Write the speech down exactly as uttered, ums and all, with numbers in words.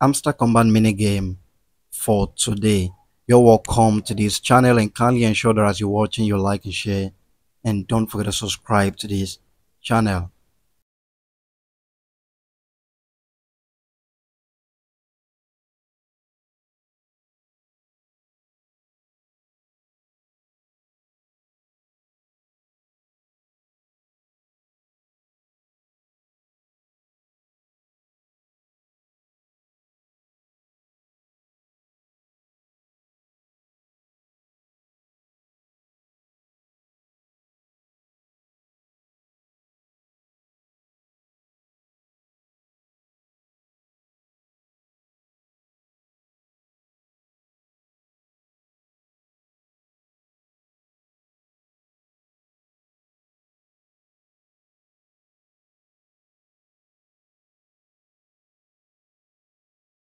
Hamster Combat mini game for today. You're welcome to this channel and kindly ensure that as you're watching, you like and share. And don't forget to subscribe to this channel.